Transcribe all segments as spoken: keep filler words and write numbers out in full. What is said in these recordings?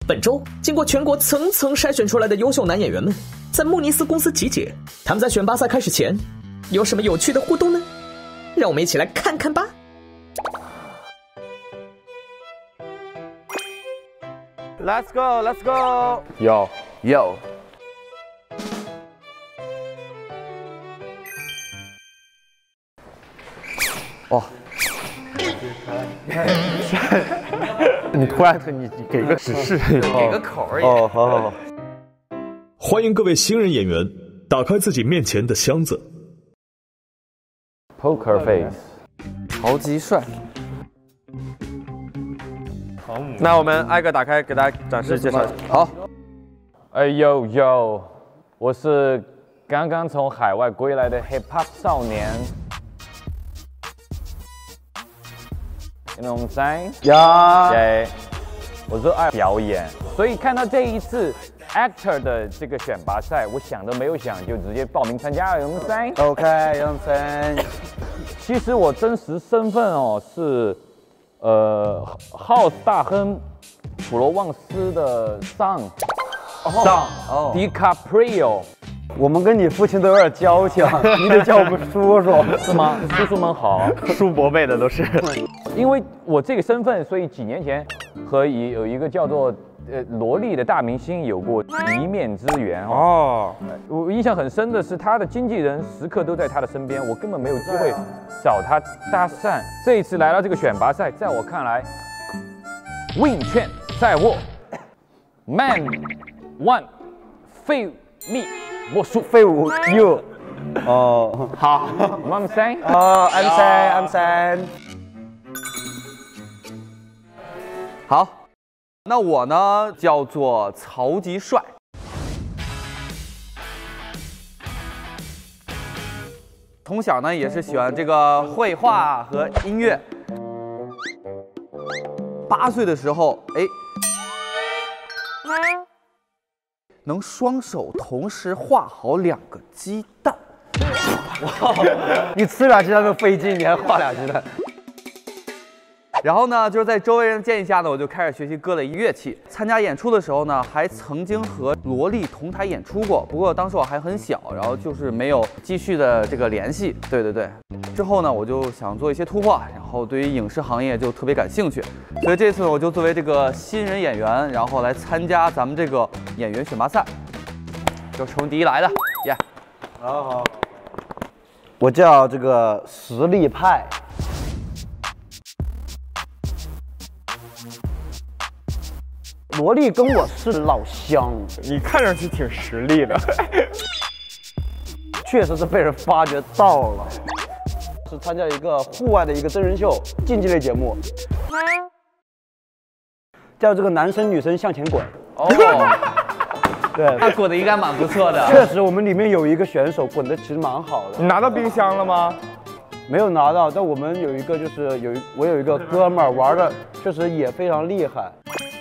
本周，经过全国层层筛选出来的优秀男演员们，在慕尼斯公司集结。他们在选拔赛开始前，有什么有趣的互动呢？让我们一起来看看吧。 Let's go, let's go. Yo, yo. 哦。 你突然你你给个指示， 给个口而已。 哦，好好好。 欢迎各位新人演员打开自己面前的箱子。 Poker face， 超级帅。那我们挨个打开，给大家展示介绍。好。 哎呦呦，我是刚刚从海外归来的 hip hop 少年。You know what I'm saying? 呀， 对，我就爱表演，所以看到这一次 actor 的这个选拔赛，我想都没有想就直接报名参加了。You know what I'm saying? OK， You know what I'm saying? 其实我真实身份哦是，呃 ，House 大亨普罗旺斯的 son son DiCaprio。 我们跟你父亲都有点交情，你得叫我们叔叔， 是吗？叔叔们好， 叔伯辈的都是。 因为我这个身份，所以几年前和一有一个叫做呃萝莉的大明星有过一面之缘哦。我印象很深的是，他的经纪人时刻都在他的身边，我根本没有机会找他搭讪。这一次来到这个选拔赛，在我看来 ，win 券在握 ，man one 废密莫属废物 you。哦， 好 ，I'm saying， 哦 ，I'm saying，I'm saying。 好，那我呢叫做曹吉帅。从小呢也是喜欢这个绘画和音乐。八岁的时候，哎，能双手同时画好两个鸡蛋。 哇，你吃俩鸡蛋都费劲，你还画俩鸡蛋。 然后呢，就是在周围人建议下呢，我就开始学习各类乐器。参加演出的时候呢，还曾经和萝莉同台演出过。不过当时我还很小，然后就是没有继续的这个联系。对对对。之后呢，我就想做一些突破，然后对于影视行业就特别感兴趣。所以这次我就作为这个新人演员，然后来参加咱们这个演员选拔赛，就冲第一来的，耶、yeah ！ 好好。我叫这个实力派。萝莉跟我是老乡， 你看上去挺实力的， 确实是被人发掘到了。是参加一个户外的一个真人秀竞技类节目，叫这个男生女生向前滚。 哦， 对， 他滚的应该蛮不错的。 确实，我们里面有一个选手滚的其实蛮好的。 你拿到冰箱了吗？ 没有拿到，但我们有一个就是有我有一个哥们儿玩的确实也非常厉害。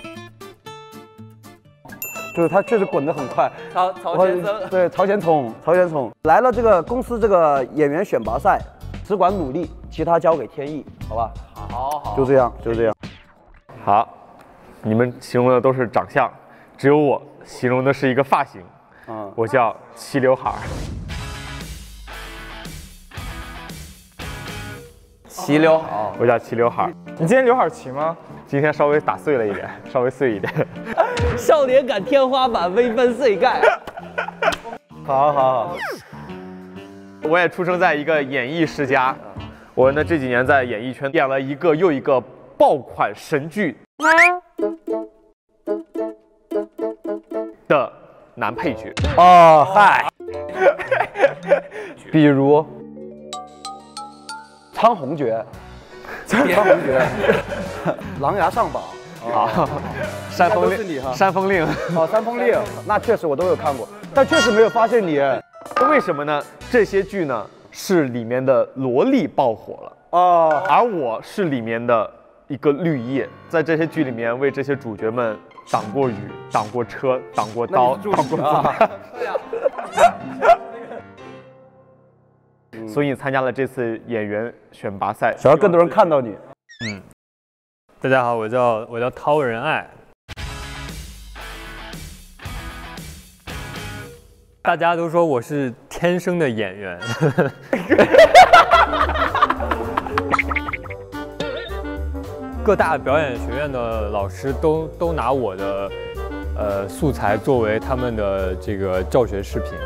就是他确实滚得很快， 曹曹先生， 对，曹前冲，曹前冲来了这个公司这个演员选拔赛，只管努力，其他交给天意，好吧？ 好好， 就这样，就这样。 好，你们形容的都是长相，只有我形容的是一个发型。嗯，我叫齐刘海儿。 齐刘海， 我叫齐刘海儿。你今天刘海齐吗？今天稍微打碎了一点，稍微碎一点。 少年感天花板微分碎盖。 好好好。 我也出生在一个演艺世家，我呢这几年在演艺圈演了一个又一个爆款神剧的男配角。 哦嗨，比如苍红诀。苍红诀，狼牙上榜啊，山峰令，山峰令， 哦，山峰令，那确实我都有看过，但确实没有发现你。 为什么呢？这些剧呢是里面的萝莉爆火了哦，而我是里面的一个绿叶，在这些剧里面为这些主角们挡过雨、挡过车、挡过刀、挡过子弹。所以参加了这次演员选拔赛， 想让更多人看到你。 嗯，大家好，我叫我叫陶仁爱。 大家都说我是天生的演员。各大表演学院的老师都都拿我的呃素材作为他们的这个教学视频，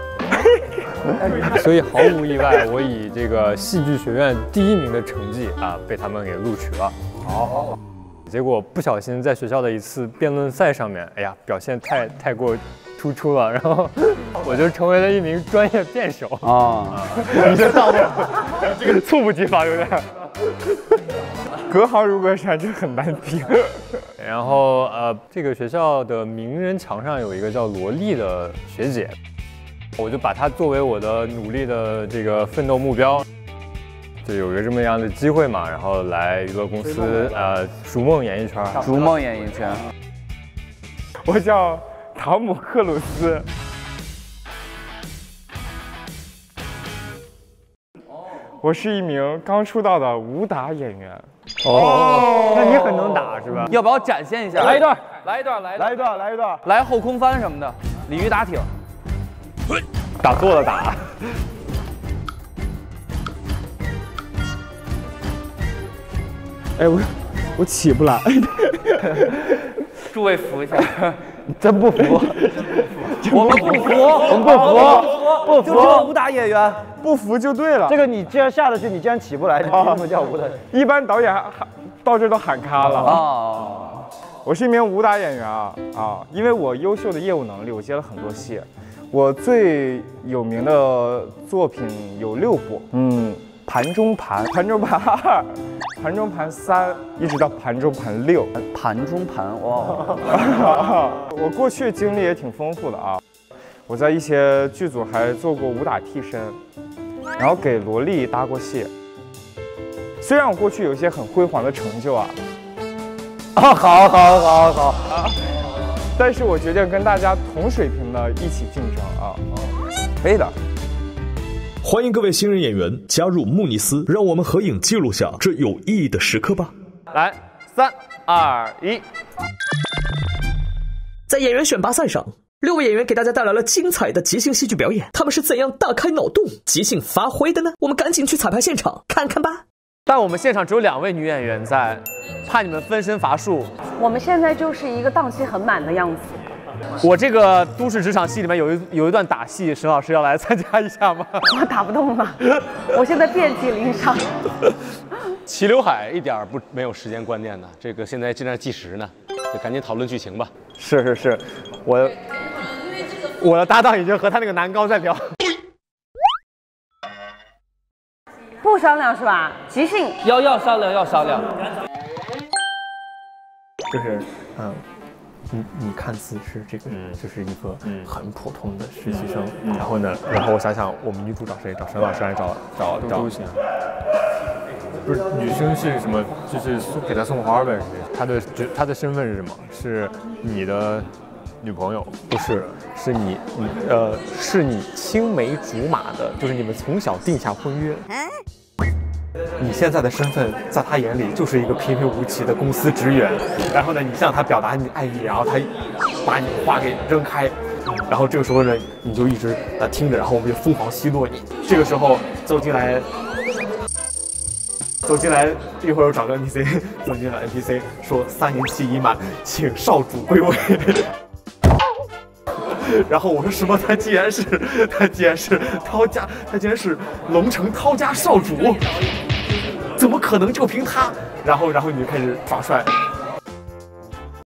所以毫无意外，我以这个戏剧学院第一名的成绩啊被他们给录取了。好，结果不小心在学校的一次辩论赛上面，哎呀，表现太太过突出了，然后我就成为了一名专业辩手啊！你这道路，这个猝不及防有点。隔行如隔山，这很难评。然后呃，这个学校的名人墙上有一个叫罗莉的学姐，我就把她作为我的努力的这个奋斗目标，就有个这么样的机会嘛，然后来娱乐公司呃逐梦演艺圈。 逐梦演艺圈。 我叫汤姆克鲁斯。我是一名刚出道的武打演员。哦，那你很能打是吧？ 要不要展现一下？ 来一段， 来一段，来来一段，来一段， 来后空翻什么的，鲤鱼打挺， 打错了打。哎，我我起不来。 诸位扶一下， 真不服， 我们不服， 我们不服，不服， 就这个武打演员不服就对了。 这个你既然下得去，你既然起不来，你凭什么叫武打？ 一般导演喊到这都喊卡了啊。 我是一名武打演员啊啊，因为我优秀的业务能力，我接了很多戏。我最有名的作品有六部，嗯，盘中盘、盘中盘二、盘中盘三，一直到盘中盘六。 盘中盘哇！ 我过去经历也挺丰富的啊，我在一些剧组还做过武打替身，然后给萝莉搭过戏。虽然我过去有一些很辉煌的成就啊， 啊，好好好好啊，但是我决定跟大家同水平的一起竞争啊，可以的。 欢迎各位新人演员加入慕尼斯，让我们合影记录下这有意义的时刻吧。 来，三二一。 在演员选拔赛上，六位演员给大家带来了精彩的即兴戏剧表演，他们是怎样大开脑洞、即兴发挥的呢？我们赶紧去彩排现场看看吧。 但我们现场只有两位女演员在，怕你们分身乏术。 我们现在就是一个档期很满的样子。 我这个都市职场戏里面有一有一段打戏，沈老师要来参加一下吗？ 我打不动了，我现在遍体鳞伤。 齐刘海一点不没有时间观念的，这个现在正在计时呢，就赶紧讨论剧情吧。 是是是，我我的搭档已经和他那个男高在聊。 不商量是吧？即兴要要商量要商量。 就是，嗯，你你看似是这个，嗯、就是一个很普通的实习生， 嗯、 然后呢，然后我想想，我们女主找谁？找沈老师还是找找找？ 都行。 不是女生是什么？就是送给她送花呗？她的她的身份是什么？是你的女朋友？ 不是，是你你呃，是你青梅竹马的，就是你们从小定下婚约。你现在的身份在他眼里就是一个平平无奇的公司职员，然后呢，你向他表达你爱意，然后他把你话给扔开，然后这个时候呢，你就一直呃听着，然后我们就疯狂奚落你。这个时候走进来，走进来，一会儿又找个 N P C 走进来 N P C 说三年期已满，请少主归位。然后我说什么？他竟然是他竟然是涛家，他竟然是龙城涛家少主，怎么可能就凭他？然后然后你就开始耍帅。